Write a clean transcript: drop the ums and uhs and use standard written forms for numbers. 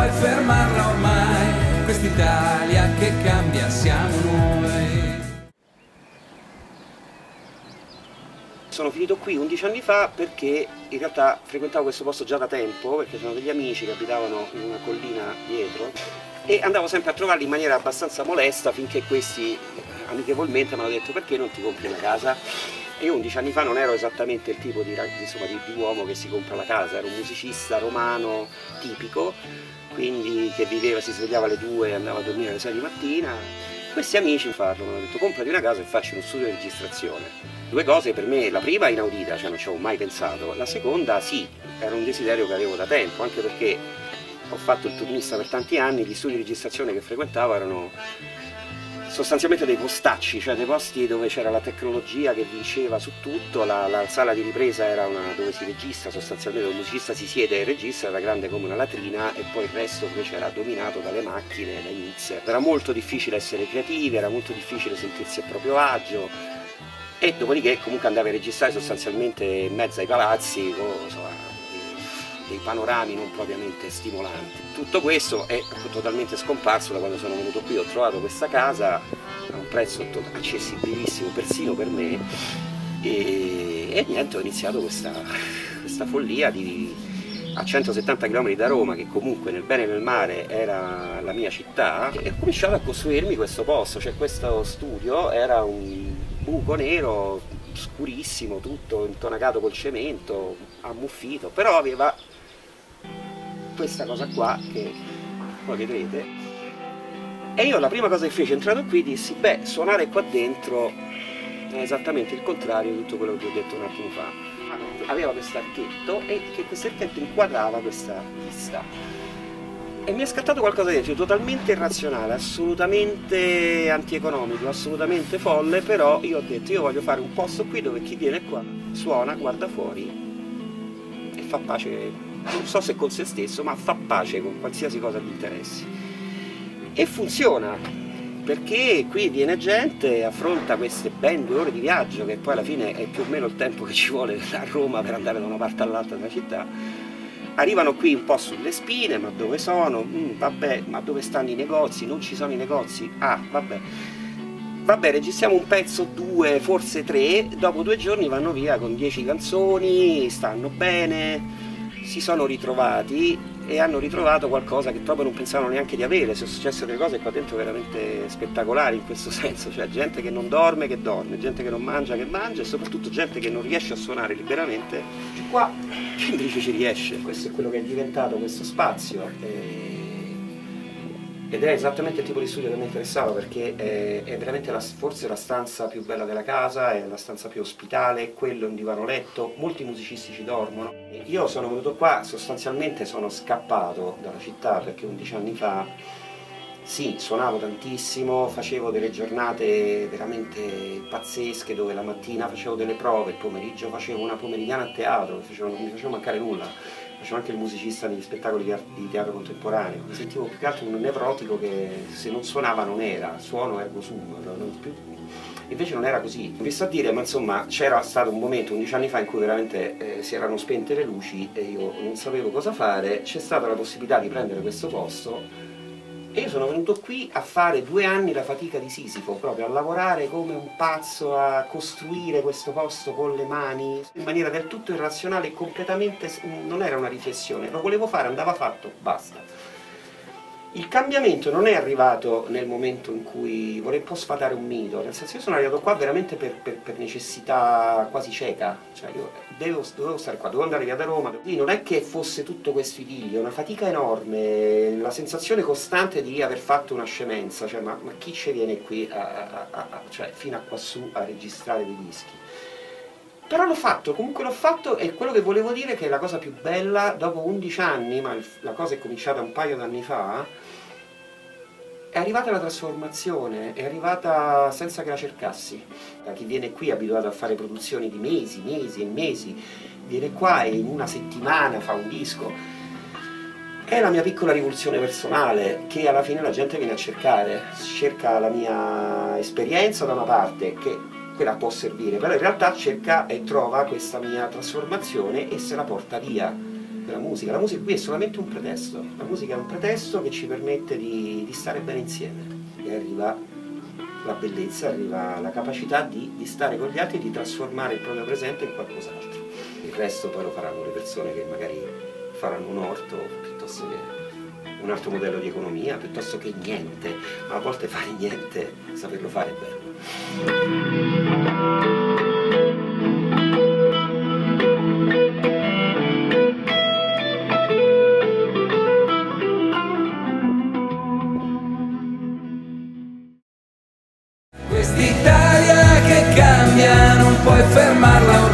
puoi fermarla ormai, quest'Italia che cambia siamo noi. Sono finito qui 11 anni fa perché in realtà frequentavo questo posto già da tempo, perché c'erano degli amici che abitavano in una collina dietro e andavo sempre a trovarli in maniera abbastanza molesta finché questi amichevolmente mi hanno detto: perché non ti compri una casa? E io 11 anni fa non ero esattamente il tipo di uomo che si compra la casa, ero un musicista romano tipico, quindi che viveva, si svegliava alle 2 e andava a dormire alle 6 di mattina. Questi amici mi hanno detto: comprati una casa e facci uno studio di registrazione. Due cose per me, la prima inaudita, cioè non ci avevo mai pensato, la seconda sì, era un desiderio che avevo da tempo, anche perché ho fatto il turnista per tanti anni, gli studi di registrazione che frequentavo erano sostanzialmente dei postacci, cioè dei posti dove c'era la tecnologia che vinceva su tutto, la sala di ripresa era una dove si registra, sostanzialmente il musicista si siede e registra, era grande come una latrina e poi il resto invece era dominato dalle macchine, dai mixer. Era molto difficile essere creativi, era molto difficile sentirsi a proprio agio e dopodiché comunque andavi a registrare sostanzialmente in mezzo ai palazzi con insomma, dei panorami non propriamente stimolanti. Tutto questo è totalmente scomparso da quando sono venuto qui, ho trovato questa casa a un prezzo accessibilissimo persino per me e niente, ho iniziato questa follia a 170 km da Roma, che comunque nel bene e nel male era la mia città, e ho cominciato a costruirmi questo posto, cioè questo studio era un buco nero scurissimo, tutto intonacato col cemento, ammuffito, però aveva questa cosa qua che poi vedrete. E io la prima cosa che feci entrato qui dissi: beh, suonare qua dentro è esattamente il contrario di tutto quello che vi ho detto un attimo fa. Aveva questo archetto e che questo archetto inquadrava questa vista. E mi è scattato qualcosa dentro, totalmente irrazionale, assolutamente antieconomico, assolutamente folle, però io ho detto: io voglio fare un posto qui dove chi viene qua suona, guarda fuori e fa pace, non so se con se stesso, ma fa pace con qualsiasi cosa gli interessi. E funziona, perché qui viene gente, affronta queste ben 2 ore di viaggio, che poi alla fine è più o meno il tempo che ci vuole a Roma per andare da una parte all'altra della città. Arrivano qui un po' sulle spine: ma dove sono? Vabbè, ma dove stanno i negozi? Non ci sono i negozi? Ah, vabbè. Vabbè, registriamo un pezzo, 2, forse 3, dopo 2 giorni vanno via con 10 canzoni, stanno bene, si sono ritrovati e hanno ritrovato qualcosa che proprio non pensavano neanche di avere. Sono successe delle cose qua dentro veramente spettacolari in questo senso, cioè gente che non dorme che dorme, gente che non mangia che mangia e soprattutto gente che non riesce a suonare liberamente qua, che invece ci riesce. Questo è quello che è diventato questo spazio ed è esattamente il tipo di studio che mi interessava, perché è veramente forse la stanza più bella della casa, è la stanza più ospitale, quello è un divano letto, molti musicisti ci dormono. Io sono venuto qua, sostanzialmente sono scappato dalla città perché 11 anni fa, sì, suonavo tantissimo, facevo delle giornate veramente pazzesche dove la mattina facevo delle prove, il pomeriggio facevo una pomeridiana a teatro, non mi faceva mancare nulla. Facevo anche il musicista negli spettacoli di teatro contemporaneo, mi sentivo più che altro un nevrotico che se non suonava non era, suono ergo sum, invece non era così. Vi sto a dire, ma insomma c'era stato un momento 11 anni fa in cui veramente si erano spente le luci e io non sapevo cosa fare, c'è stata la possibilità di prendere questo posto e io sono venuto qui a fare 2 anni la fatica di Sisifo, proprio a lavorare come un pazzo, a costruire questo posto con le mani, in maniera del tutto irrazionale e completamente, non era una riflessione, lo volevo fare, andava fatto, basta. Il cambiamento non è arrivato nel momento in cui vorrei un po' sfatare un mito, nel senso io sono arrivato qua veramente per necessità quasi cieca, cioè io dovevo stare qua, dovevo andare via da Roma, quindi non è che fosse tutto questo idillio, una fatica enorme, la sensazione costante di aver fatto una scemenza, cioè ma chi ci viene qui cioè, fino a quassù a registrare dei dischi? Però l'ho fatto, comunque l'ho fatto, e quello che volevo dire è che la cosa più bella, dopo 11 anni, ma la cosa è cominciata un paio d'anni fa, è arrivata la trasformazione, è arrivata senza che la cercassi. Da chi viene qui è abituato a fare produzioni di mesi, mesi e mesi, viene qua e in una settimana fa un disco. È la mia piccola rivoluzione personale, che alla fine la gente viene a cercare, cerca la mia esperienza da una parte, che quella può servire, però in realtà cerca e trova questa mia trasformazione e se la porta via. della musica. La musica qui è solamente un pretesto, la musica è un pretesto che ci permette di stare bene insieme, e arriva la bellezza, arriva la capacità di stare con gli altri e di trasformare il proprio presente in qualcos'altro. Il resto poi lo faranno le persone che magari faranno un orto, piuttosto che un altro modello di economia, piuttosto che niente, ma a volte fare niente, saperlo fare è bello. Quest'Italia che cambia non puoi fermarla.